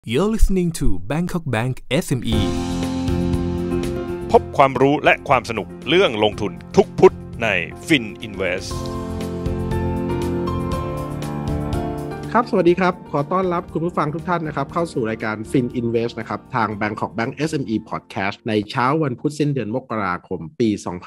You're listening to Bangkok Bank SME พบความรู้และความสนุกเรื่องลงทุนทุกพุธใน FinInvest ครับสวัสดีครับขอต้อนรับคุณผู้ฟังทุกท่านนะครับเข้าสู่รายการ FinInvest นะครับทาง Bangkok Bank SME Podcast ในเช้าวันพุธสิ้นเดือนมกราคมปี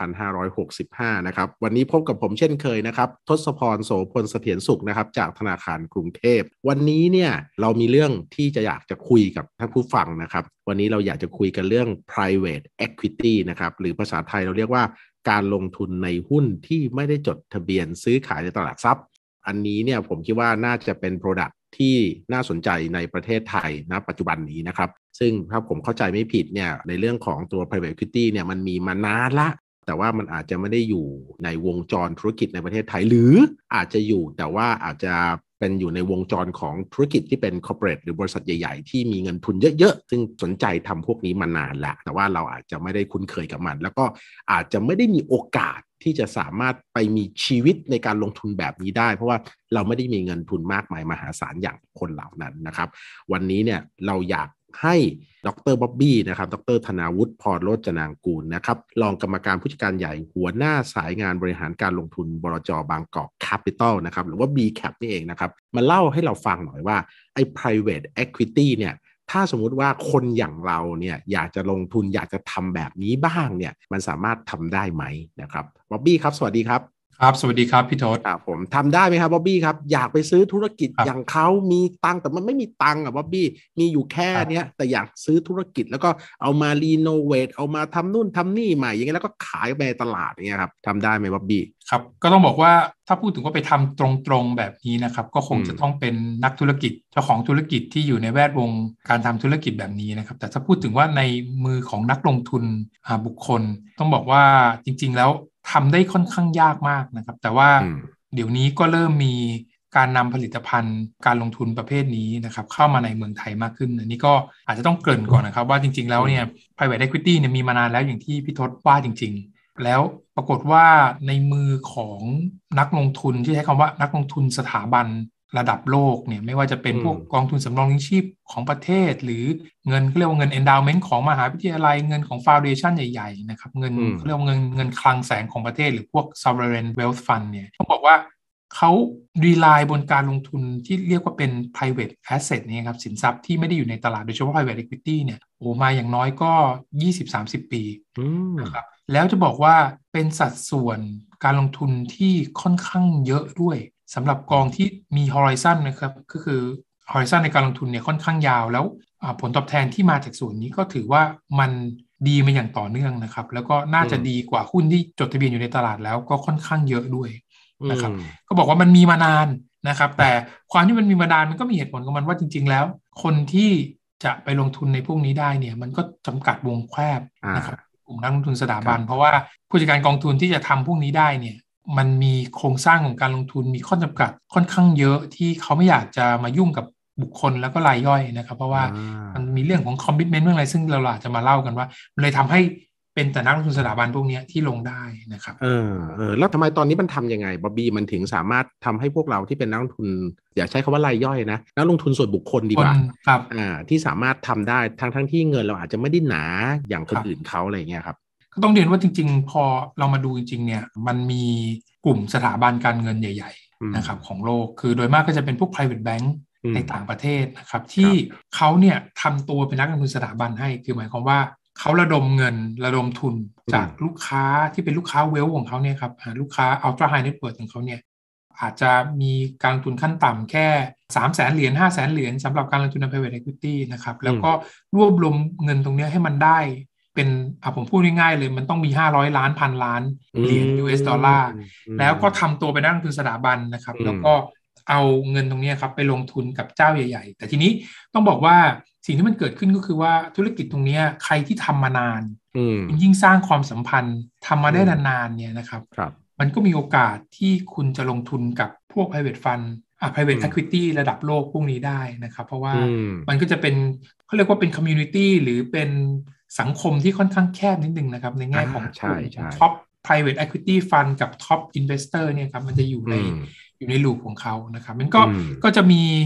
2565 นะครับวันนี้พบกับผมเช่นเคยนะครับทศพร โสพลเสถียรสุขนะครับจากธนาคารกรุงเทพวันนี้เนี่ยเรามีเรื่องที่อยากจะคุยกับท่านผู้ฟังนะครับวันนี้เราอยากจะคุยกันเรื่อง private equity นะครับหรือภาษาไทยเราเรียกว่าการลงทุนในหุ้นที่ไม่ได้จดทะเบียนซื้อขายในตลาดทรัพย์อันนี้เนี่ยผมคิดว่าน่าจะเป็น product ที่น่าสนใจในประเทศไทยณปัจจุบันนี้นะครับซึ่งถ้าผมเข้าใจไม่ผิดเนี่ยในเรื่องของตัว private equity เนี่ยมันมีมานานละแต่ว่ามันอาจจะไม่ได้อยู่ในวงจรธุรกิจในประเทศไทยหรืออาจจะอยู่แต่ว่าอาจจะเป็นอยู่ในวงจรของธุรกิจที่เป็น corporate หรือบริษัทใหญ่ๆที่มีเงินทุนเยอะๆซึ่งสนใจทำพวกนี้มานานแล้วแต่ว่าเราอาจจะไม่ได้คุ้นเคยกับมันแล้วก็อาจจะไม่ได้มีโอกาสที่จะสามารถไปมีชีวิตในการลงทุนแบบนี้ได้เพราะว่าเราไม่ได้มีเงินทุนมากมายมหาศาลอย่างคนเหล่านั้นนะครับวันนี้เนี่ยเราอยากให้ดร.บ๊อบบี้นะครับดร.ธนาวุฒิ พรโรจนางกูลนะครับรองกรรมการผู้จัดการใหญ่หัวหน้าสายงานบริหารการลงทุนบลจ.บางกอกแคปิตอลนะครับหรือว่า BCAP นี่เองนะครับมาเล่าให้เราฟังหน่อยว่าไอ้ private equity เนี่ยถ้าสมมุติว่าคนอย่างเราเนี่ยอยากจะลงทุนอยากจะทำแบบนี้บ้างเนี่ยมันสามารถทำได้ไหมนะครับบ๊อบบี้ครับสวัสดีครับครับสวัสดีครับพี่ทศครับผมทำได้ไหมครับบ๊อบบี้ครับอยากไปซื้อธุรกิจอย่างเขามีตังค์แต่มันไม่มีตังค์อ่ะบ๊อบบี้มีอยู่แค่เนี้ยแต่อยากซื้อธุรกิจแล้วก็เอามารีโนเวทเอามาทำนู่นทำนี่ใหม่อย่างเงี้ยแล้วก็ขายไปตลาดอย่างเงี้ยครับทำได้ไหมบ๊อบบี้ครับก็ต้องบอกว่าถ้าพูดถึงว่าไปทำตรงๆแบบนี้นะครับก็คงจะต้องเป็นนักธุรกิจเจ้าของธุรกิจที่อยู่ในแวดวงการทำธุรกิจแบบนี้นะครับแต่ถ้าพูดถึงว่าในมือของนักลงทุนบุคคลต้องบอกว่าจริงๆแล้วทำได้ค่อนข้างยากมากนะครับแต่ว่าเดี๋ยวนี้ก็เริ่มมีการนำผลิตภัณฑ์การลงทุนประเภทนี้นะครับเข้ามาในเมืองไทยมากขึ้นอันนี้ก็อาจจะต้องเกริ่นก่อนนะครับว่าจริงๆแล้วเนี่ย private equity เนี่ยมีมานานแล้วอย่างที่พี่ทศว่าจริงๆแล้วปรากฏว่าในมือของนักลงทุนที่ใช้คำว่านักลงทุนสถาบันระดับโลกเนี่ยไม่ว่าจะเป็นพวกกองทุนสำรองเลี้ยงชีพของประเทศหรือเงินเขาเรียกว่าเงิน endowment ของมหาวิทยาลัยเงินของ foundation ใหญ่ๆนะครับเงินเขาเรียกว่าเงินคลังแสงของประเทศหรือพวก sovereign wealth fund เนี่ยต้องบอกว่าเขาrely บนการลงทุนที่เรียกว่าเป็น private asset นี่ครับสินทรัพย์ที่ไม่ได้อยู่ในตลาดโดยเฉพาะ private equity เนี่ยโอ้มาอย่างน้อยก็ 20-30 ปีนะครับแล้วจะบอกว่าเป็นสัดส่วนการลงทุนที่ค่อนข้างเยอะด้วยสำหรับกองที่มี horizon นะครับก็คือ horizon ในการลงทุนเนี่ยค่อนข้างยาวแล้วผลตอบแทนที่มาจากส่วนนี้ก็ถือว่ามันดีมาอย่างต่อเนื่องนะครับแล้วก็น่าจะดีกว่าหุ้นที่จดทะเบียนอยู่ในตลาดแล้วก็ค่อนข้างเยอะด้วยนะครับก็บอกว่ามันมีมานานนะครับแต่ความที่มันมีมานานมันก็มีเหตุผลของมันว่าจริงๆแล้วคนที่จะไปลงทุนในพวกนี้ได้เนี่ยมันก็จำกัดวงแคบนะครับกลุ่มนักลงทุนสถาบันเพราะว่าผู้จัดการกองทุนที่จะทำพวกนี้ได้เนี่ยมันมีโครงสร้างของการลงทุนมีข้อจำกัดค่อนข้างเยอะที่เขาไม่อยากจะมายุ่งกับบุคคลแล้วก็รายย่อยนะครับเพราะว่ามันมีเรื่องของคอมมิตเมนต์เรื่องอะไรซึ่งเราอาจจะมาเล่ากันว่ามันเลยทำให้เป็นแต่นักลงทุนสถาบันพวกนี้ที่ลงได้นะครับแล้วทำไมตอนนี้มันทำยังไงบ๊อบบี้มันถึงสามารถทำให้พวกเราที่เป็นนักลงทุนอย่าใช้คำว่ารายย่อยนะนักลงทุนส่วนบุคคลดีกว่าครับที่สามารถทำได้ทั้งที่เงินเราอาจจะไม่ได้หนาอย่างคนอื่นเขาอะไรเงี้ยครับก็ต้องเรียนว่าจริงๆพอเรามาดูจริงๆเนี่ยมันมีกลุ่มสถาบันการเงินใหญ่ๆนะครับของโลกคือโดยมากก็จะเป็นพวก private bank ในต่างประเทศนะครับที่เขาเนี่ยทำตัวเป็นนักลงทุนสถาบันให้คือหมายความว่าเขาระดมเงินระดมทุนจากลูกค้าที่เป็นลูกค้าเวลของเขาเนี่ยครับลูกค้า ultra high net worth ของเขาเนี่ยอาจจะมีการลงทุนขั้นต่ำแค่ 300,000 เหรียญ 500,000 เหรียญสำหรับการลงทุนใน private equity นะครับแล้วก็รวบรวมเงินตรงนี้ให้มันได้เป็นผมพูดง่ายๆเลยมันต้องมี500 ล้านพันล้านเหรียญ US ดอลลาร์แล้วก็ทำตัวเป็นนักลงทุนสถาบันนะครับแล้วก็เอาเงินตรงนี้ครับไปลงทุนกับเจ้าใหญ่ๆแต่ทีนี้ต้องบอกว่าสิ่งที่มันเกิดขึ้นก็คือว่าธุรกิจตรงนี้ใครที่ทำมานานยิ่งสร้างความสัมพันธ์ทำมาได้นานๆเนี่ยนะครับมันก็มีโอกาสที่คุณจะลงทุนกับพวก private fund private equity ระดับโลกพวกนี้ได้นะครับเพราะว่ามันก็จะเป็นเขาเรียกว่าเป็น community หรือเป็นสังคมที่ค่อนข้างแคบนิดนึงนะครับในแง่ของ top private equity fund กับ top investor เนี่ยครับมันจะอยู่ในลูปของเขานะครับมันก็จะมี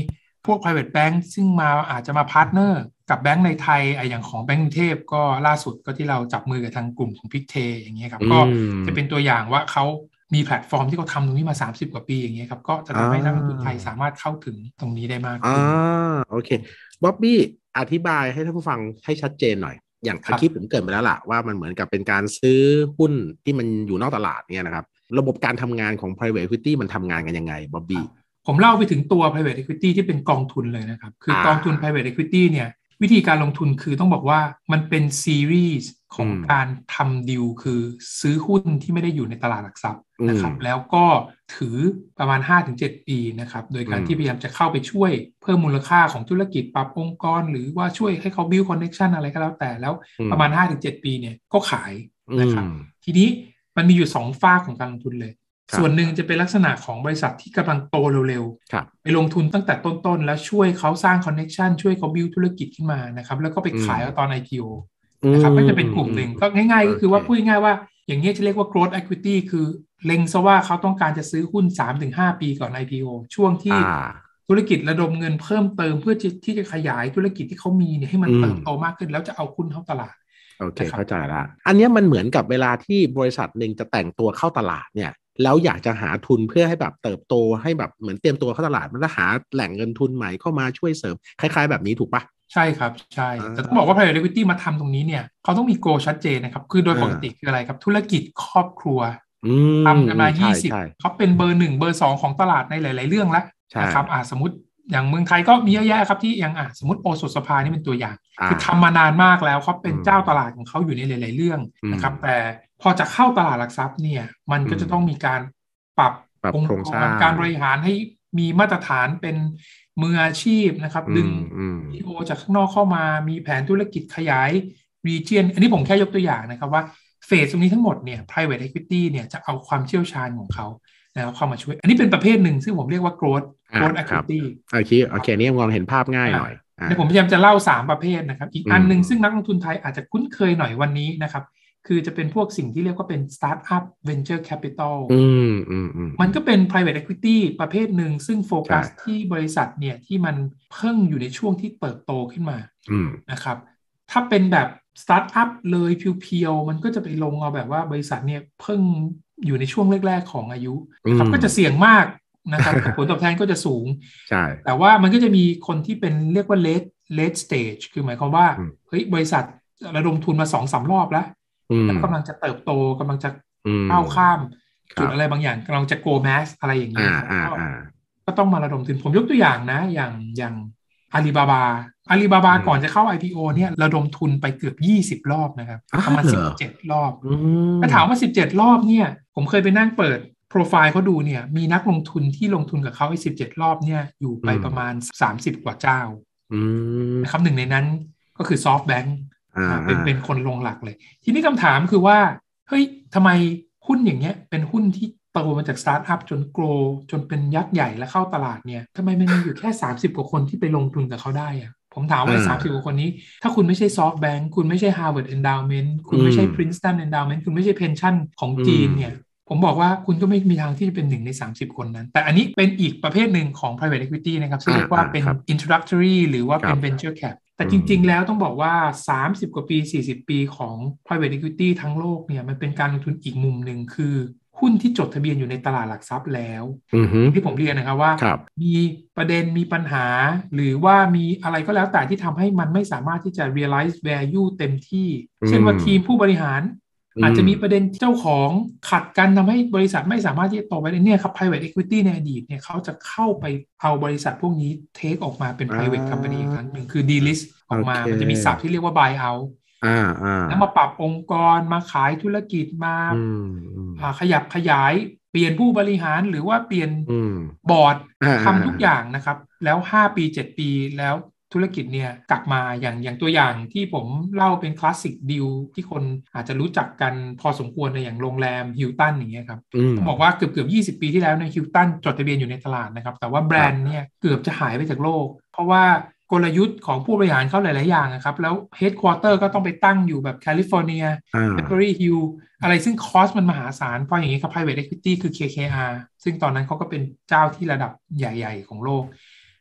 พวก private bank ซึ่งมาอาจจะมาพาร์ทเนอร์กับแบงก์ในไทยอย่างของแบงก์กรุงเทพก็ล่าสุดก็ที่เราจับมือกับทางกลุ่มของพิกเทอย่างเงี้ยครับก็จะเป็นตัวอย่างว่าเขามีแพลตฟอร์มที่เขาทำตรงนี้มา30กว่าปีอย่างเงี้ยครับก็จะทำให้นักลงทุนไทยสามารถเข้าถึงตรงนี้ได้มากขึ้นโอเคบ๊อบบี้อธิบายให้ท่านผู้ฟังให้ชัดเจนหน่อยอย่างเมื่อกี้ผมเกริ่นไปแล้วล่ะว่ามันเหมือนกับเป็นการซื้อหุ้นที่มันอยู่นอกตลาดเนี่ยนะครับระบบการทำงานของ private equity มันทำงานกันยังไงบ๊อบบี้ผมเล่าไปถึงตัว private equity ที่เป็นกองทุนเลยนะครับคือกองทุน private equity เนี่ยวิธีการลงทุนคือต้องบอกว่ามันเป็นซีรีส์ของการทำดีลคือซื้อหุ้นที่ไม่ได้อยู่ในตลาดหลักทรัพย์นะครับแล้วก็ถือประมาณ 5-7 ปีนะครับโดยการที่พยายามจะเข้าไปช่วยเพิ่มมูลค่าของธุรกิจปรับองค์กรหรือว่าช่วยให้เขา build connection อะไรก็แล้วแต่แล้วประมาณ 5-7 ปีเนี่ยก็ขายนะครับทีนี้มันมีอยู่2ฝากของการลงทุนเลยส่วนหนึ่งจะเป็นลักษณะของบริษัทที่กำลังโตเร็วๆไปลงทุนตั้งแต่ต้นๆแล้วช่วยเขาสร้างคอนเนคชันช่วยเขาบิวธุรกิจขึ้นมานะครับแล้วก็ไปขายเอาตอน IPO นะครับก็จะเป็นกลุ่มหนึ่งก็ง่ายๆก็คือว่าพูดง่ายๆว่าอย่างนี้จะเรียกว่า growth equity คือเล็งซะว่าเขาต้องการจะซื้อหุ้น 3-5 ปีก่อน IPO ช่วงที่ธุรกิจระดมเงินเพิ่มเติมเพื่อที่จะขยายธุรกิจที่เขามีเนี่ยให้มันเติบโตมากขึ้นแล้วจะเอาหุ้นเข้าตลาดโอเคเข้าใจละอันนี้มันเหมือนกับเวลาที่บริษัทหนึ่งจะแต่งตัวเข้าตลาดเนี่ยแล้วอยากจะหาทุนเพื่อให้แบบเติบโตให้แบบเหมือนเตรียมตัวเข้าตลาดมันจะหาแหล่งเงินทุนใหม่เข้ามาช่วยเสริมคล้ายๆแบบนี้ถูกปะใช่ครับใช่แต่ต้องบอกว่า private equity มาทำตรงนี้เนี่ยเขาต้องมีโกชัดเจนนะครับคือโดยปกติคืออะไรครับธุรกิจครอบครัวทำกันมา20เขาเป็นเบอร์1เบอร์2ของตลาดในหลายๆเรื่องแล้วนะครับสมมติอย่างเมืองไทยก็มีเยอะแยะครับที่ยังสมมติโอสถสภานี่เป็นตัวอย่างคือทำมานานมากแล้วเขาเป็นเจ้าตลาดของเขาอยู่ในหลายๆเรื่องนะครับแต่พอจะเข้าตลาดหลักทรัพย์เนี่ยมันก็จะต้องมีการปรับองค์กรการบริหารให้มีมาตรฐานเป็นมืออาชีพนะครับดึง CEO จากข้างนอกเข้ามามีแผนธุรกิจขยาย region อันนี้ผมแค่ยกตัวอย่างนะครับว่าเฟสตรงนี้ทั้งหมดเนี่ย private equity เนี่ยจะเอาความเชี่ยวชาญของเขาแล้วเข้ามาช่วยอันนี้เป็นประเภทหนึ่งซึ่งผมเรียกว่า growth equity โอเคนี่มองเห็นภาพง่ายหน่อยเดี๋ยวผมพยายามจะเล่า3ประเภทนะครับอีกอันนึงซึ่งนักลงทุนไทยอาจจะคุ้นเคยหน่อยวันนี้นะครับคือจะเป็นพวกสิ่งที่เรียกว่าเป็น startup venture capital มันก็เป็น private equity ประเภทหนึ่งซึ่งโฟกัสที่บริษัทเนี่ยที่มันเพิ่งอยู่ในช่วงที่เติบโตขึ้นมานะครับถ้าเป็นแบบ startup เลยเพียวๆมันก็จะไปลงเอาแบบว่าบริษัทเนี่ยเพิ่งอยู่ในช่วงแรกๆของอายุนะครับก็จะเสี่ยงมากนะครับผลตอบแทนก็จะสูงใช่แต่ว่ามันก็จะมีคนที่เป็นเรียกว่า late stage คือหมายความว่าเฮ้ยบริษัทระดมทุนมา 2-3 รอบแล้วกำลังจะเติบโตกำลังจะก้าวข้ามจุดอะไรบางอย่างกำลังจะ go mass อะไรอย่างนี้ก็ต้องมาระดมทุนผมยกตัวอย่างนะอย่างอาลีบาบาก่อนจะเข้า IPO เนี่ยระดมทุนไปเกือบ20รอบนะครับประมาณ17รอบถ้าถามว่า17รอบเนี่ยผมเคยไปนั่งเปิดโปรไฟล์เขาดูเนี่ยมีนักลงทุนที่ลงทุนกับเขาไอ้17รอบเนี่ยอยู่ไปประมาณ30กว่าเจ้านะครับหนึ่งในนั้นก็คือ SoftBankเป็นคนลงหลักเลยทีนี้คำถามคือว่าเฮ้ยทำไมหุ้นอย่างเงี้ยเป็นหุ้นที่โตมาจากสตาร์ทอัพจนโกรจนเป็นยักษ์ใหญ่และเข้าตลาดเนี่ยทำไมมันมีอยู่แค่30กว่าคนที่ไปลงทุนกับเขาได้อะผมถามว่า30กว่าคนนี้ถ้าคุณไม่ใช่ SoftBank คุณไม่ใช่ Harvard Endowment คุณไม่ใช่ Princeton Endowment คุณไม่ใช่ Pension ของจีนเนี่ยผมบอกว่าคุณก็ไม่มีทางที่จะเป็น1ใน30คนนั้นแต่อันนี้เป็นอีกประเภทหนึ่งของ private equity นะครับซึ่งเรียกว่าเป็น introductory หรือว่าเป็น venture cap แต่จริงๆแล้วต้องบอกว่า30กว่าปี40ปีของ private equity ทั้งโลกเนี่ยมันเป็นการลงทุนอีกมุมหนึ่งคือหุ้นที่จดทะเบียนอยู่ในตลาดหลักทรัพย์แล้วที่ผมเรียนนะครับว่ามีประเด็นมีปัญหาหรือว่ามีอะไรก็แล้วแต่ที่ทำให้มันไม่สามารถที่จะ realize value เต็มที่เช่นว่าทีมผู้บริหารอาจจะมีประเด็นเจ้าของขัดกันทำให้บริษัทไม่สามารถที่จะโตไปได้เนี่ยครับ private equity ในอดีตเนี่ยเขาจะเข้าไปเอาบริษัทพวกนี้เทคออกมาเป็น private company อีกครั้งหนึ่งคือ delist ออกมามันจะมีศัพท์ที่เรียกว่า buy out แล้วมาปรับองค์กรมาขายธุรกิจมาขยับขยายเปลี่ยนผู้บริหารหรือว่าเปลี่ยนบอร์ดทำทุกอย่างนะครับแล้ว5ปี7ปีแล้วธุรกิจเนี่ยกลับมาอย่างตัวอย่างที่ผมเล่าเป็นคลาสสิกดีลที่คนอาจจะรู้จักกันพอสมควรในอย่างโรงแรมฮิลตันอย่างเงี้ยครับผมบอกว่าเกือบ20ปีที่แล้วในฮิลตันจดทะเบียนอยู่ในตลาดนะครับแต่ว่าแบรนด์เนี่ยเกือบจะหายไปจากโลกเพราะว่ากลยุทธ์ของผู้บริหารเขาหลายๆอย่างนะครับแล้วเฮดควอเตอร์ก็ต้องไปตั้งอยู่แบบแคลิฟอร์เนียเบเวอรี่ฮิลอะไรซึ่งคอสมันมหาศาลเพราะอย่างนี้ครับ private equity คือ KKR ซึ่งตอนนั้นเขาก็เป็นเจ้าที่ระดับใหญ่ๆของโลก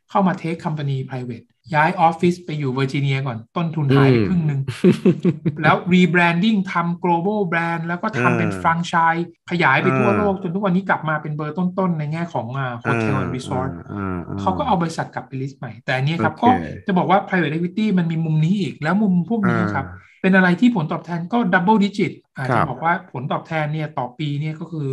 เข้ามา take company private ย้ายออฟฟิศไปอยู่เวอร์จิเนียก่อนต้นทุนหายไปครึ่งหนึ่งแล้ว rebranding ทำ global brand แล้วก็ทำเป็นแฟรนไชส์ขยายไปทั่วโลกจนทุกวันนี้กลับมาเป็นเบอร์ต้นๆในแง่ของhotel and resort เขาก็เอาบริษัทกลับไป list ใหม่แต่อันนี้ครับก็จะบอกว่า private equity มันมีมุมนี้อีกแล้วมุมพวกนี้ครับเป็นอะไรที่ผลตอบแทนก็ double digit อาจจะบอกว่าผลตอบแทนเนี่ยต่อปีเนี่ยก็คือ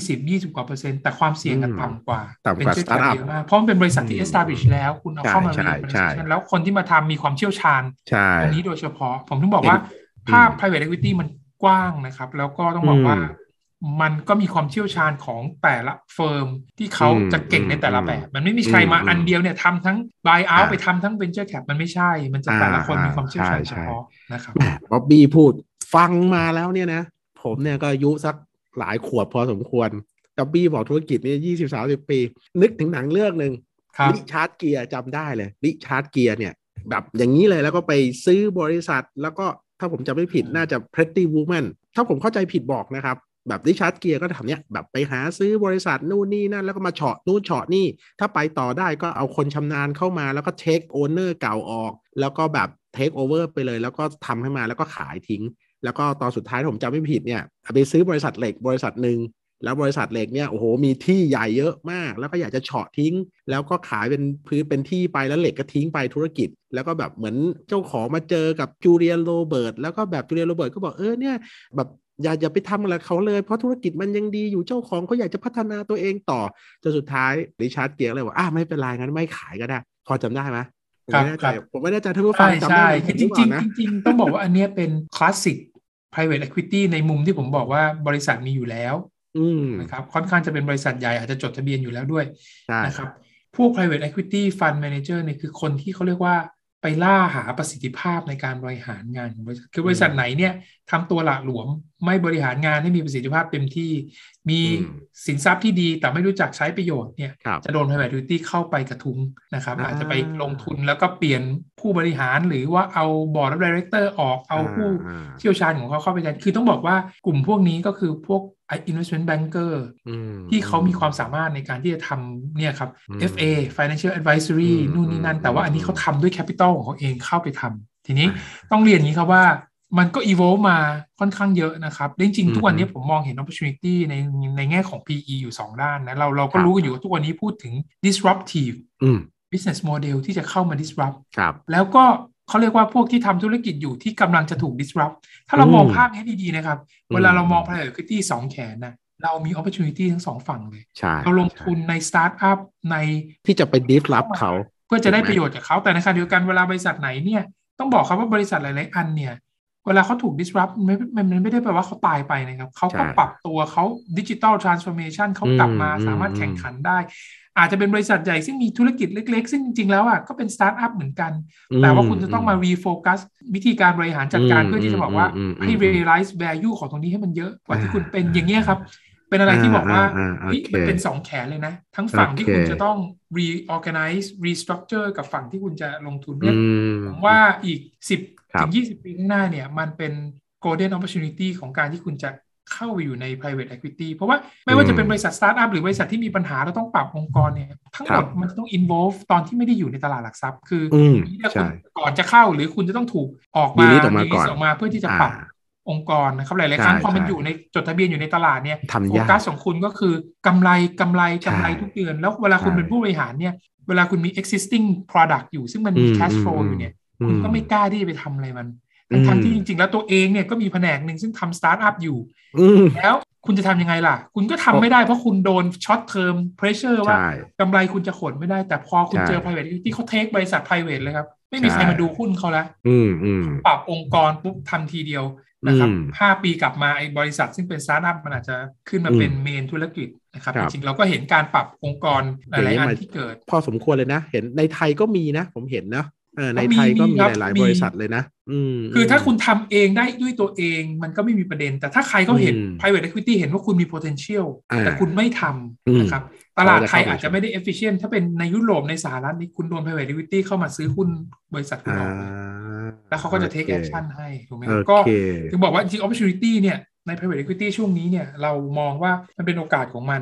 20กว่า%แต่ความเสี่ยงกันต่ำกว่าเป็นสตาร์ทอัพเยอะมากเพราะมันเป็นบริษัทที่ establish แล้วคุณเอาเข้ามา reorganization แล้วคนที่มาทำมีความเชี่ยวชาญตรงนี้โดยเฉพาะผมถึงบอกว่าภาพ private equity มันกว้างนะครับแล้วก็ต้องบอกว่ามันก็มีความเชี่ยวชาญของแต่ละเฟิร์มที่เขาจะเก่งในแต่ละแบบมันไม่มีใครมาอันเดียวเนี่ยทำทั้ง buy out ไปทำทั้ง venture cap มันไม่ใช่มันจะแต่ละคนมีความเชี่ยวชาญเฉพาะนะครับบ๊อบบี้พูดฟังมาแล้วเนี่ยนะผมเนี่ยก็อายุสักหลายขวบพอสมควรบ๊อบบี้บอกธุรกิจนี่20-30 ปีนึกถึงหนังเรื่องนึงริชาร์ดเกียร์จำได้เลยริชาร์ดเกียร์เนี่ยแบบอย่างนี้เลยแล้วก็ไปซื้อบริษัทแล้วก็ถ้าผมจำไม่ผิดน่าจะ Pretty Woman ถ้าผมเข้าใจผิดบอกนะครับแบบริชาร์ดเกียร์ก็ทำเนี้ยแบบไปหาซื้อบริษัทนู่นนี่นั่นแล้วก็มาเฉาะนู่นเฉาะนี่ถ้าไปต่อได้ก็เอาคนชำนาญเข้ามาแล้วก็เทคโอเนอร์เก่าออกแล้วก็แบบเทคโอเวอร์ไปเลยแล้วก็ทำให้มาแล้วก็ขายทิ้งแล้วก็ตอนสุดท้ายผมจำไม่ผิดเนี่ยไปซื้อบริษัทเหล็กบริษัทหนึ่งแล้วบริษัทเหล็กเนี่ยโอ้โหมีที่ใหญ่เยอะมากแล้วก็อยากจะเฉาะทิ้งแล้วก็ขายเป็นพื้นเป็นที่ไปแล้วเหล็กก็ทิ้งไปธุรกิจแล้วก็แบบเหมือนเจ้าของมาเจอกับจูเลียนโรเบิร์ตแล้วก็แบบจูเลียนโรเบิร์ตก็บอกเนี่ยแบบอย่าไปทำอะไรเขาเลยเพราะธุรกิจมันยังดีอยู่เจ้าของเขาอยากจะพัฒนาตัวเองต่อจนสุดท้ายริชาร์ดเกียร์เลยว่าไม่เป็นไรงั้นไม่ขายก็ได้พอจำได้ไหมผมไม่แน่ใจท่านผู้ฟังจำได้ไหมจริงต้องบอกว่าอันนี้เป็นคลาสสิก private equity ในมุมที่ผมบอกว่าบริษัทมีอยู่แล้วนะครับค่อนข้างจะเป็นบริษัทใหญ่อาจจะจดทะเบียนอยู่แล้วด้วยนะครับพวก private equity fund manager เนี่ยคือคนที่เขาเรียกว่าไปล่าหาประสิทธิภาพในการบริหารงานของบริษัทคือบริษัทไหนเนี่ยทำตัวหละหลวมไม่บริหารงานให้มีประสิทธิภาพเต็มที่มีสินทรัพย์ที่ดีแต่ไม่รู้จักใช้ประโยชน์เนี่ยจะโดน private equity เข้าไปกระทุ้งนะครับอาจจะไปลงทุนแล้วก็เปลี่ยนผู้บริหารหรือว่าเอา board of director ออกเอาผู้เชี่ยวชาญของเขาเข้าไปแทนคือต้องบอกว่ากลุ่มพวกนี้ก็คือพวกinvestment banker ที่เขามีความสามารถในการที่จะทำเนี่ยครับ FA financial advisory นู่นนี่นั่นแต่ว่าอันนี้เขาทำด้วย capital ของเขาเองเข้าไปทำทีนี้ต้องเรียนอย่างนี้ครับว่ามันก็ evolve มาค่อนข้างเยอะนะครับจริงๆทุกวันนี้ผมมองเห็น opportunity ในแง่ของ PE อยู่2ด้านนะเราก็รู้กันอยู่ว่าทุกวันนี้พูดถึง disruptive business model ที่จะเข้ามา disrupt แล้วก็เขาเรียกว่าพวกที่ทำธุรกิจอยู่ที่กำลังจะถูก disrupt ถ้าเรามองภาพนี้ดีๆนะครับเวลาเรามอง private equity 2 แขนนะเรามี opportunity ทั้ง2ฝั่งเลยเราลงทุนใน startup ในที่จะไป disrupt เขาเพื่อจะได้ประโยชน์จากเขาแต่ในขณะเดียวกันเวลาบริษัทไหนเนี่ยต้องบอกครับว่าบริษัทหลายๆอันเนี่ยเวลาเขาถูก disrupt มันไม่ได้แปลว่าเขาตายไปนะครับเขาก็ปรับตัวเขา digital transformation เขากลับมาสามารถแข่งขันได้อาจจะเป็นบริษัทใหญ่ซึ่งมีธุรกิจเล็กๆซึ่งจริงๆแล้วก็เป็นสตาร์ทอัพเหมือนกันแต่ว่าคุณจะต้องมา refocus วิธีการบริหารจัดการเพื่อที่จะบอกว่าให้ realize value ของตรงนี้ให้มันเยอะกว่าที่คุณเป็นอย่างเงี้ยครับเป็นอะไรที่บอกว่ามันเป็น2 แขนเลยนะทั้งฝั่งที่คุณจะต้อง reorganize restructure กับฝั่งที่คุณจะลงทุนเนี่ยผมว่าอีก10-20 ปีข้างหน้าเนี่ยมันเป็น golden opportunity ของการที่คุณจะเข้าไปอยู่ใน private equity เพราะว่าไม่ว่าจะเป็นบริษัทสตาร์ทอัพหรือบริษัทที่มีปัญหาเราต้องปรับองค์กรเนี่ยทั้งหมดมันต้อง involve ตอนที่ไม่ได้อยู่ในตลาดหลักทรัพย์คือคุณก่อนจะเข้าหรือคุณจะต้องถูกออกมาเพื่อที่จะปรับองค์กรนะครับหลายๆครั้งพอมันอยู่ในจดทะเบียนอยู่ในตลาดเนี่ยโฟกัสของคุณก็คือกำไรทุกเดือนแล้วเวลาคุณเป็นผู้บริหารเนี่ยเวลาคุณมี existing product อยู่ซึ่งมันมี cash flow อยู่เนี่ยคุณก็ไม่กล้าที่จะไปทำอะไรมันทั้งที่จริงๆแล้วตัวเองเนี่ยก็มีแผนกหนึ่งซึ่งทำสตาร์ทอัพอยู่แล้วคุณจะทำยังไงล่ะคุณก็ทำไม่ได้เพราะคุณโดนช็อตเทอมเพรสเชอร์ว่ากำไรคุณจะขนไม่ได้แต่พอคุณเจอ private equity เขาเทคบริษัท private เลยครับไม่มีใครมาดูหุ้นเขาแล้วปรับองค์กรปุ๊บทำทีเดียวนะครับ5 ปีกลับมาไอ้บริษัทซึ่งเป็นสตาร์ทอัพมันอาจจะขึ้นมาเป็นเมนธุรกิจนะครับจริงๆเราก็เห็นการปรับองค์กรหลายๆอันที่เกิดพอสมควรเลยนะเห็นในไทยก็มีนะผมเห็นนะในไทยก็มีหลายๆบริษัทเลยนะคือถ้าคุณทำเองได้ด้วยตัวเองมันก็ไม่มีประเด็นแต่ถ้าใครเขาเห็น private equity เห็นว่าคุณมี potential แต่คุณไม่ทำนะครับตลาดไทยอาจจะไม่ได้ efficient ถ้าเป็นในยุโรปในสหรัฐนี่คุณโดน private equity เข้ามาซื้อหุ้นบริษัทคุณออกแล้วเขาก็จะ take action ให้ถูกไหมก็ถึงบอกว่าจริง opportunity เนี่ยใน private equity ช่วงนี้เนี่ยเรามองว่ามันเป็นโอกาสของมัน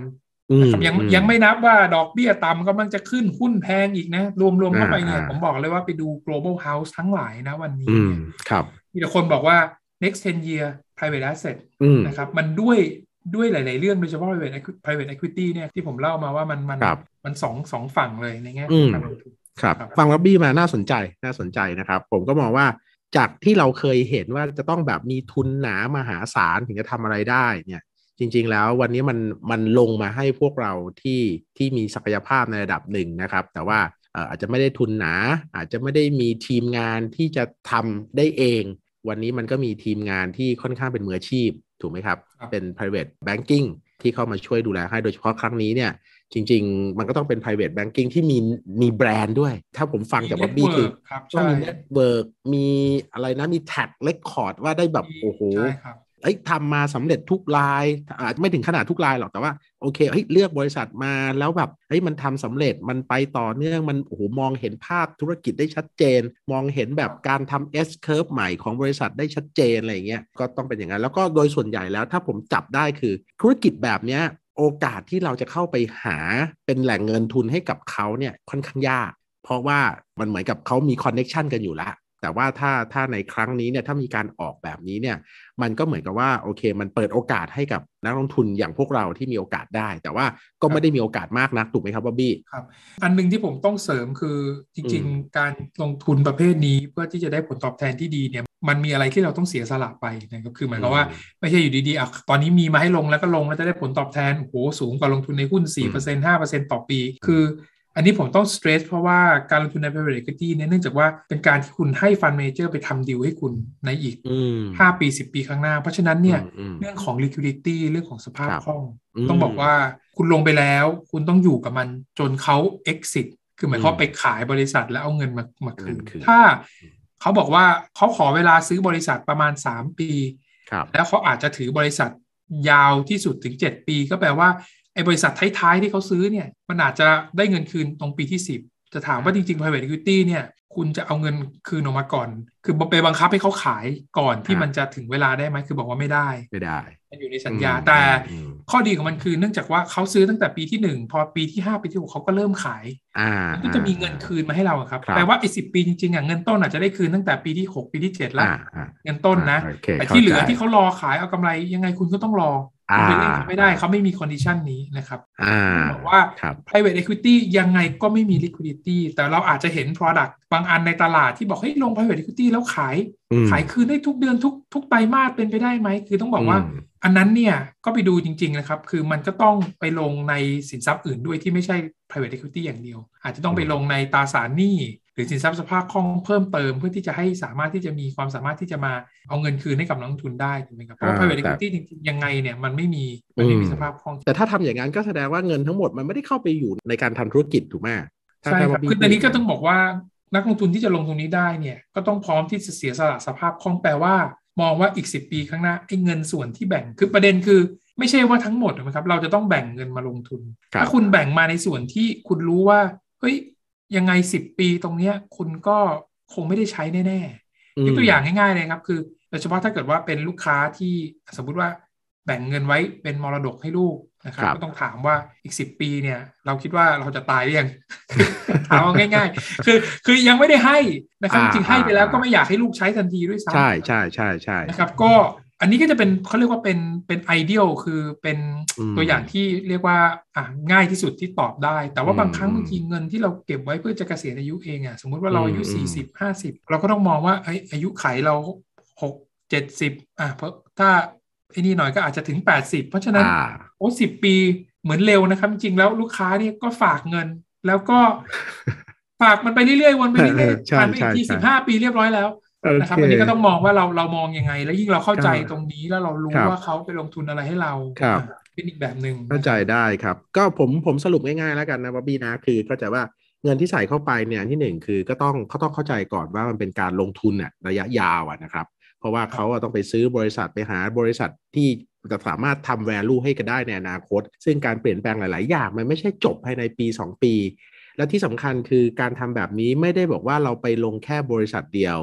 นะครับยังไม่นับว่าดอกเบี้ยต่ำกำลังจะขึ้นหุ้นแพงอีกนะรวมเข้าไปเนี่ยผมบอกเลยว่าไปดู global house ทั้งหลายนะวันนี้เนี่ยมีแต่คนบอกว่า next 10 year private asset นะครับมันด้วยหลายๆเรื่องโดยเฉพาะ private equity เนี่ยที่ผมเล่ามาว่ามันสองฝั่งเลยในแง่ของการลงทุนครับฟังล็อบบี้มาน่าสนใจนะครับผมก็มองว่าจากที่เราเคยเห็นว่าจะต้องแบบมีทุนหนามหาศาลถึงจะทำอะไรได้เนี่ยจริงๆแล้ววันนี้มันลงมาให้พวกเราที่มีศักยภาพในระดับหนึ่งนะครับแต่ว่าอาจจะไม่ได้ทุนหนาอาจจะไม่ได้มีทีมงานที่จะทำได้เองวันนี้มันก็มีทีมงานที่ค่อนข้างเป็นมืออาชีพถูกไหมครับเป็น private banking ที่เข้ามาช่วยดูแลให้โดยเฉพาะครั้งนี้เนี่ยจริงๆมันก็ต้องเป็น private banking ที่มีแบรนด์ด้วยถ้าผมฟังจากบ๊อบบี้คือต้องมี network มีอะไรนะมี tag record ว่าได้แบบโอ้โหทำมาสำเร็จทุกรายอาจไม่ถึงขนาดทุกรายหรอกแต่ว่าโอเคเลือกบริษัทมาแล้วแบบมันทำสำเร็จมันไปต่อเนื่องมันโอ้โหมองเห็นภาพธุรกิจได้ชัดเจนมองเห็นแบบการทำ S curve ใหม่ของบริษัทได้ชัดเจนอะไรอย่างเงี้ยก็ต้องเป็นอย่างนั้นแล้วก็โดยส่วนใหญ่แล้วถ้าผมจับได้คือธุรกิจแบบเนี้ยโอกาสที่เราจะเข้าไปหาเป็นแหล่งเงินทุนให้กับเขาเนี่ยค่อนข้างยากเพราะว่ามันเหมือนกับเขามีคอนเนคชันกันอยู่แล้วแต่ว่าถ้าในครั้งนี้เนี่ยถ้ามีการออกแบบนี้เนี่ยมันก็เหมือนกับว่าโอเคมันเปิดโอกาสให้กับนักลงทุนอย่างพวกเราที่มีโอกาสได้แต่ว่าก็ไม่ได้มีโอกาสมากนักถูกไหมครับบ๊อบบี้ครับอันนึงที่ผมต้องเสริมคือจริงๆการลงทุนประเภทนี้เพื่อที่จะได้ผลตอบแทนที่ดีเนี่ยมันมีอะไรที่เราต้องเสียสละไปนะครับคือหมายความว่าไม่ใช่อยู่ดีๆตอนนี้มีมาให้ลงแล้วก็ลงแล้วจะได้ผลตอบแทนโอ้โหสูงกว่าลงทุนในหุ้น 4% 5% ต่อปีคืออันนี้ผมต้องสเตรสเพราะว่าการลงทุนใน private equity เนี่ยเนื่องจากว่าเป็นการที่คุณให้ฟันเมเจอร์ไปทำดีลให้คุณในอีก5 ปี10 ปีข้างหน้าเพราะฉะนั้นเนี่ยเรื่องของ liquidity เรื่องของสภาพคล่องต้องบอกว่าคุณลงไปแล้วคุณต้องอยู่กับมันจนเขา exit คือหมายความไปขายบริษัทแล้วเอาเงินมาคืนถ้าเขาบอกว่าเขาขอเวลาซื้อบริษัทประมาณ3 ปีแล้วเขาอาจจะถือบริษัทยาวที่สุดถึง7 ปีก็แปลว่าไอ้บริษัทท้ายๆที่เขาซื้อเนี่ยมันอาจจะได้เงินคืนตรงปีที่10จะถามว่าจริงๆ private equity เนี่ยคุณจะเอาเงินคืนออกมาก่อนคือไปบังคับให้เขาขายก่อนที่มันจะถึงเวลาได้ไหมคือบอกว่าไม่ได้มันอยู่ในสัญญาแต่ข้อดีของมันคือเนื่องจากว่าเขาซื้อตั้งแต่ปีที่1พอปีที่5ปีที่6เขาก็เริ่มขายมันก็จะมีเงินคืนมาให้เราครับแปลว่าไอ้10 ปีจริงๆเงินต้นอาจจะได้คืนตั้งแต่ปีที่6ปีที่7แล้วเงินต้นนะแต่ที่เหลือที่เขารอขายเอากำไรยังไงคุณก็ต้องรอไม่ได้เขาไม่มีคอนดิชันนี้นะครับบอกว่า private equity ยังไงก็ไม่มี liquidity แต่เราอาจจะเห็น product บางอันในตลาดที่บอกให้ลง private equity แล้วขายคืนได้ทุกเดือนทุกไตรมาสเป็นไปได้ไหมคือต้องบอกว่าอันนั้นเนี่ยก็ไปดูจริงๆนะครับคือมันก็ต้องไปลงในสินทรัพย์อื่นด้วยที่ไม่ใช่ private equity อย่างเดียวอาจจะต้องไปลงในตราสารหนี้หรือสินทรัพย์สภาพคล่องเพิ่มเติมเพื่อที่จะให้สามารถที่จะมีความสามารถที่จะมาเอาเงินคืนให้กับนักลงทุนได้ถูกไหมครับเพราะว่า private equity จริงๆยังไงเนี่ยมันไม่มีสภาพคล่องแต่ถ้าทำอย่างนั้นก็แสดงว่าเงินทั้งหมดมันไม่ได้เข้าไปอยู่ในการทำธุรกิจถูกไหมใช่ครับคือตอนนี้ก็ต้องบอกว่านักลงทุนที่จะลงตรงนี้ได้เนี่ยก็ต้องพร้อมที่จะเสียสละสภาพคล่องแปลว่ามองว่าอีก10 ปีข้างหน้าไอ้เงินส่วนที่แบ่งคือประเด็นคือไม่ใช่ว่าทั้งหมดนะครับเราจะต้องแบ่งเงินมาลงทุนถ้าคุณแบ่งมาในส่วนที่คุณรู้ว่าเฮ้ยยังไง10 ปีตรงเนี้ยคุณก็คงไม่ได้ใช้แน่ๆยกตัวอย่างง่ายๆเลยครับคือโดยเฉพาะถ้าเกิดว่าเป็นลูกค้าที่สมมุติว่าแบ่งเงินไว้เป็นมรดกให้ลูกนะครับก็ต้องถามว่าอีก10 ปีเนี่ยเราคิดว่าเราจะตายหรือยัง ถามง่ายๆคือยังไม่ได้ให้นะครับจริงให้ไปแล้วก็ไม่อยากให้ลูกใช้ทันทีด้วยซ้ำใช่นะครับก็อันนี้ก็จะเป็นเขาเรียกว่าเป็นไอเดียลคือเป็นตัวอย่างที่เรียกว่าง่ายที่สุดที่ตอบได้แต่ว่าบางครั้งบางทีเงินที่เราเก็บไว้เพื่อจะเกษียณอายุเองสมมุติว่าเราอายุ40-50เราก็ต้องมองว่าอายุไขเรา60-70เพราะถ้าไอ้นี่หน่อยก็อาจจะถึง80เพราะฉะนั้น10 ปีเหมือนเร็วนะครับจริงแล้วลูกค้าเนี่ยก็ฝากเงินแล้วก็ฝากมันไปเรื่อยๆวนไปเรื่อยๆผ่านไปอีกที15 ปีเรียบร้อยแล้วนะครับอันนี้ก็ต้องมองว่าเรามองยังไงแล้วยิ่งเราเข้าใจตรงนี้แล้วเรารู้ว่าเขาไปลงทุนอะไรให้เราเป็นอีกแบบนึงเข้าใจได้ครับก็ผมสรุปง่ายๆแล้วกันนะบ๊อบบี้นะคือเข้าใจว่าเงินที่ใส่เข้าไปเนี่ยที่1คือเขาต้องเข้าใจก่อนว่ามันเป็นการลงทุนระยะยาวนะครับเพราะว่าเขาต้องไปซื้อบริษัทไปหาบริษัทที่จะสามารถทำ value ให้กันได้ในอนาคตซึ่งการเปลี่ยนแปลงหลายๆอย่างมันไม่ใช่จบภายในปี2 ปีและที่สำคัญคือการทำแบบนี้ไม่ได้บอกว่าเราไปลงแค่บริษัทเดียว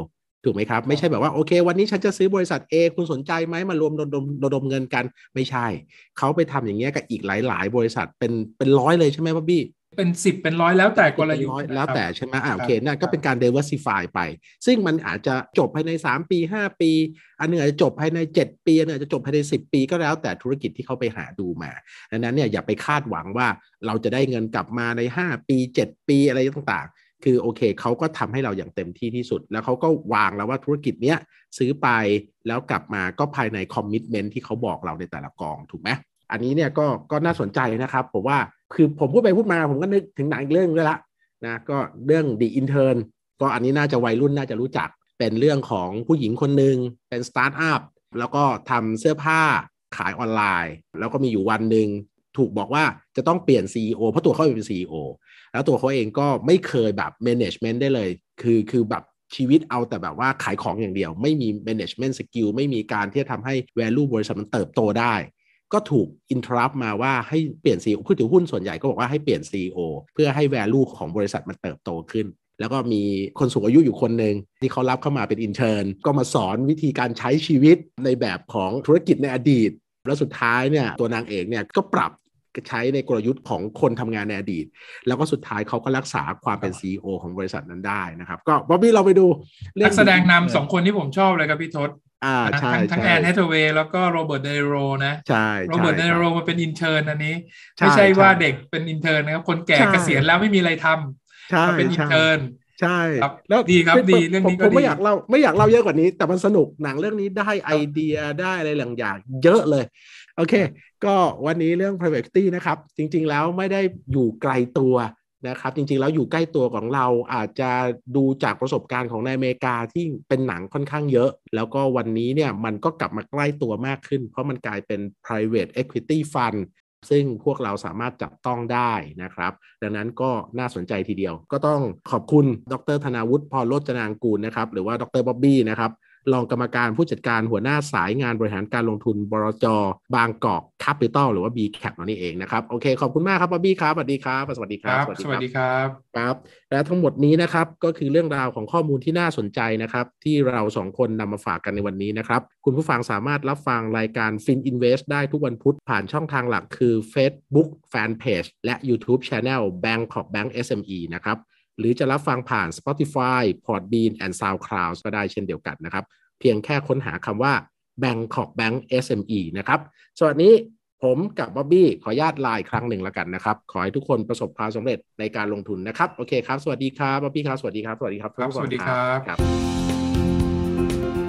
ถูกไหมครับไม่ใช่แบบว่าโอเควันนี้ฉันจะซื้อบริษัท A คุณสนใจไหมมารวมระดมเงินกันไม่ใช่เขาไปทำอย่างเงี้ยกับอีกหลายๆบริษัทเป็นร้อยเลยใช่ไหมบ๊อบบี้เป็น10เป็น100แล้วแต่กลยุทธ์แล้วแต่ใช่ไหมโอเคนั่นก็เป็นการการ diversify ไปซึ่งมันอาจจะจบภายใน3ปี5ปีอันนึงอาจจะจบภายใน7ปีอันนึงอาจจะจบภายใน10ปีก็แล้วแต่ธุรกิจที่เขาไปหาดูมาดังนั้นเนี่ยอย่าไปคาดหวังว่าเราจะได้เงินกลับมาใน5ปี7ปีอะไรต่างๆคือโอเคเขาก็ทำให้เราอย่างเต็มที่ที่สุดแล้วเขาก็วางแล้วว่าธุรกิจเนี้ยซื้อไปแล้วกลับมาก็ภายในคอมมิตเมนท์ที่เขาบอกเราในแต่ละกองถูกไหมอันนี้เนี่ยก็น่าสนใจนะครับผมว่าคือผมพูดไปพูดมาผมก็นึกถึงหนังอีกเรื่องด้วยละนะก็เรื่อง The Intern ก็อันนี้น่าจะวัยรุ่นน่าจะรู้จักเป็นเรื่องของผู้หญิงคนหนึ่งเป็นสตาร์ทอัพแล้วก็ทำเสื้อผ้าขายออนไลน์แล้วก็มีอยู่วันหนึ่งถูกบอกว่าจะต้องเปลี่ยน CEO เพราะตัวเขาเป็น CEO แล้วตัวเขาเองก็ไม่เคยแบบ management ได้เลยคือแบบชีวิตเอาแต่แบบว่าขายของอย่างเดียวไม่มี management skill ไม่มีการที่จะทำให้ value บริษัทมันเติบโตได้ก็ถูก interrupt มาว่าให้เปลี่ยน CEO ผู้ถือหุ้นส่วนใหญ่ก็บอกว่าให้เปลี่ยน CEO เพื่อให้ value ของบริษัทมันเติบโตขึ้นแล้วก็มีคนสูงอายุอยู่คนหนึ่งที่เขารับเข้ามาเป็น intern ก็มาสอนวิธีการใช้ชีวิตในแบบของธุรกิจในอดีตแล้วสุดท้ายเนี่ยตัวนางเอกเนี่ยก็ปรับใช้ในกลยุทธ์ของคนทำงานในอดีตแล้วก็สุดท้ายเขาก็รักษาความเป็น CEO ของบริษัทนั้นได้นะครับก็บ๊อบบี้เราไปดูนักแสดงนำ2คนที่ผมชอบเลยครับพี่ทศใช่ทั้งแอนแฮทเวย์แล้วก็โรเบิร์ตเดนิโรนะใช่โรเบิร์ตเดนิโรมาเป็นอินเทอร์นอันนี้ไม่ใช่ว่าเด็กเป็นอินเทอร์นะครับคนแก่เกษียณแล้วไม่มีอะไรทำมาเป็นอินเทอร์นใช่แล้วดีครับดีเรื่องนี้ก็ดีผมไม่อยากเล่าเยอะกว่านี้แต่มันสนุกหนังเรื่องนี้ได้ไอเดียได้อะไรหลายอย่างเยอะเลยโอเคก็วันนี้เรื่อง private equity นะครับจริงๆแล้วไม่ได้อยู่ไกลตัวนะครับจริงๆแล้วอยู่ใกล้ตัวของเราอาจจะดูจากประสบการณ์ของในอเมริกาที่เป็นหนังค่อนข้างเยอะแล้วก็วันนี้เนี่ยมันก็กลับมาใกล้ตัวมากขึ้นเพราะมันกลายเป็น private equity fund ซึ่งพวกเราสามารถจับต้องได้นะครับดังนั้นก็น่าสนใจทีเดียวก็ต้องขอบคุณดร.ธนาวุฒิพรโรจนางกูลนะครับหรือว่าดร.บ๊อบบี้นะครับรองกรรมการผู้จัดการหัวหน้าสายงานบริหารการลงทุนบลจ.บางกอกแคปิตอลหรือว่า BCAP นั่นเองนะครับโอเคขอบคุณมากครับบ๊อบบี้ครับสวัสดีครับสวัสดีครับสวัสดีครับครับและทั้งหมดนี้นะครับก็คือเรื่องราวของข้อมูลที่น่าสนใจนะครับที่เราสองคนนำมาฝากกันในวันนี้นะครับคุณผู้ฟังสามารถรับฟังรายการ FinInvest ได้ทุกวันพุธผ่านช่องทางหลักคือ Facebook Fanpage และ YouTube Channel Bangkok Bank SME นะครับหรือจะรับฟังผ่าน Spotify Podbean and SoundCloud ก็ได้เช่นเดียวกันนะครับเพียงแค่ค้นหาคำว่า Bangkok Bank SME นะครับสวัสดีผมกับบ๊อบบี้ขออนุญาตลาอีกครั้งหนึ่งแล้วกันนะครับขอให้ทุกคนประสบความสำเร็จในการลงทุนนะครับโอเคครับสวัสดีครับบ๊อบบี้ครับสวัสดีครับสวัสดีครับสวัสดีครับ